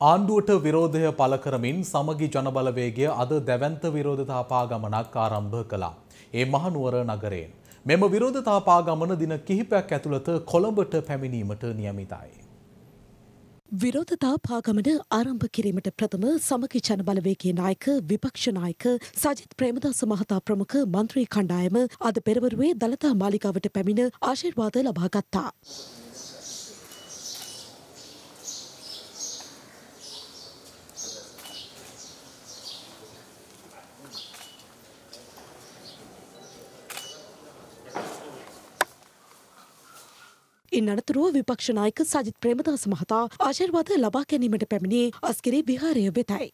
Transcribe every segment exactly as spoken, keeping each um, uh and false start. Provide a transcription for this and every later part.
ආණ්ඩුවට විරෝධය පළ කරමින් සමගි ජනබලවේගය අද දැවැන්ත විරෝධතා පාගමනක් ආරම්භ කළා. ඒ මහනුවර නගරයෙන්. මෙම විරෝධතා පාගමන දින කිහිපයක් ඇතුළත කොළඹට පැමිණීමට නියමිතයි. විරෝධතා පාගමන ආරම්භ කිරීමට ප්‍රථම සමගි ජනබලවේගයේ නායක විපක්ෂ නායක සජිත් ප්‍රේමදාස මහතා ප්‍රමුඛ මන්ත්‍රී කණ්ඩායම අද පෙරවරුවේ දළදා මාලිගාවට පැමිණ ආශිර්වාද ලබා ගත්තා. ඉන් අනතුරුව විපක්ෂ නායක සජිත් ප්‍රේමදාස මහතා ආශිර්වාද ලබා ගැනීමට පැමිණි අස්ගිරි විහාරය වෙතයි.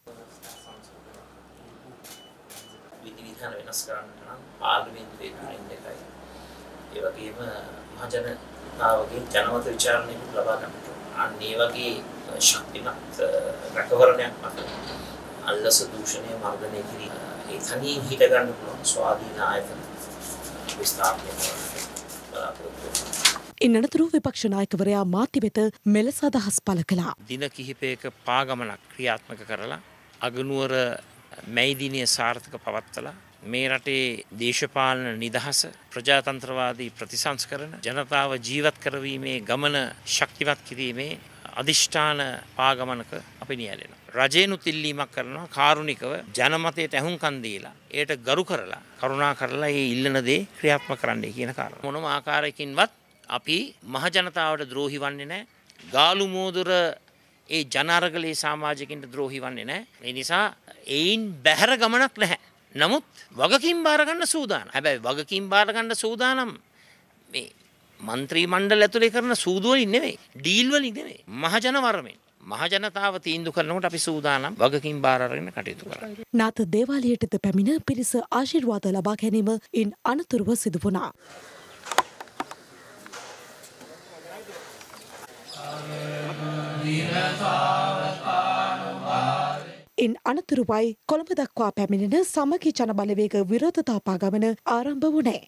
විධිවිධාන වෙනස් කරන්න නම් පාර්ලිමේන්තුවේ නායකයන් එකයි. ඒ වගේම මහජනතාවගේ ජනමත විචාරණය ලබා ගන්නට. අන්න ඒ වගේ ශක්තිමත් රැකවරණයක් මත අල්ලස දූෂණය මර්ධනය කිරීම ඒ තනියෙන් හිට ගන්න පුළුවන් ස්වාධීන ආයතන විස්ථාපනය කරන්න බලාපොරොත්තු වෙනවා. ඉන් අනතුරු විපක්ෂ නායකවරයා මාති වෙත මෙලෙස අදහස් පළ කළා. දින කිහිපයක පාගමනක් ක්‍රියාත්මක කරලා අගනුවර මැයි දිනය සාර්ථක පවත්වලා මේ රටේ දේශපාලන නිදහස ප්‍රජාතන්ත්‍රවාදී ප්‍රතිසංස්කරණ ජනතාව ජීවත් කරවීමේ ගමන ශක්තිමත් කිරීමේ අදිෂ්ඨාන පාගමනක අපි නියැලෙනවා. රජේනුත් ඉල්ලීමක් කරනවා කාරුණිකව ජනමතයට ඇහුම්කන් දීලා ඒට ගරු කරලා කරුණා කරලා ඒ ඉල්ලන දේ ක්‍රියාත්මක කරන්නයි කියන කාරණා. මොනම ආකාරයකින්වත් අපි මහජනතාවට ද්‍රෝහි වන්නේ නැහැ. ගාලු මෝදුර ඒ ජනාරගලේ සමාජිකින්ට ද්‍රෝහි වන්නේ නැහැ. ඒ නිසා ඒයින් බැහැර ගමනක් නැහැ. නමුත් වගකීම් බාර ගන්න සූදානම්. හැබැයි වගකීම් බාර ගන්න සූදානම් මේ മന്ത്രി මණ්ඩල ඇතුලේ කරන සූදු වලින් නෙවෙයි. ඩීල් වලින් නෙවෙයි. මහජන වරමෙන්. මහජනතාව තීන්දුව කරනකොට අපි සූදානම් වගකීම් බාර අරගෙන කටයුතු කරන්න. නාත දේවාලයටද පැමිණ පිරිස ආශිර්වාද ලබා ගැනීම ඉන් අනතුරුව සිදු වුණා. ඉන් අනතුරුවයි කොළඹ දක්වා පැමිණෙන සමගි ජනබලවේග විරෝධතා පාගමන ආරම්භ වුණේ.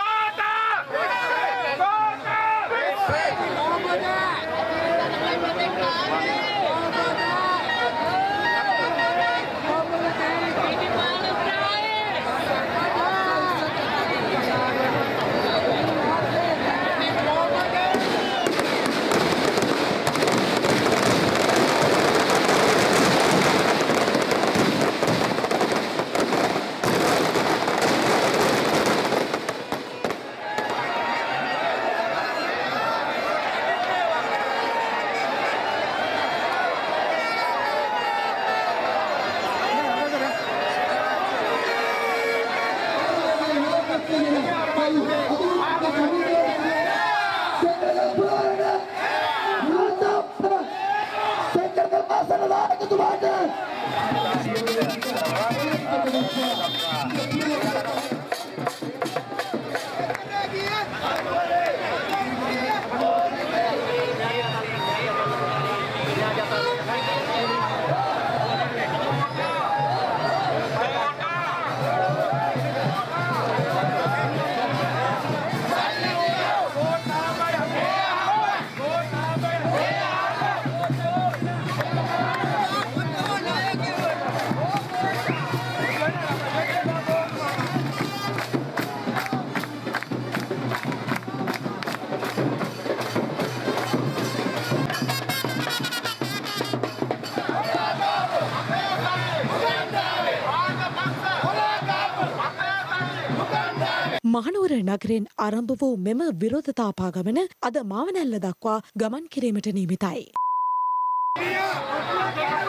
මහනුවර නගරෙන් ආරම්භ වූ මෙම විරෝධතා පාගමන අද මාවනැල්ල දක්වා ගමන් කිරීමට නියමිතයි.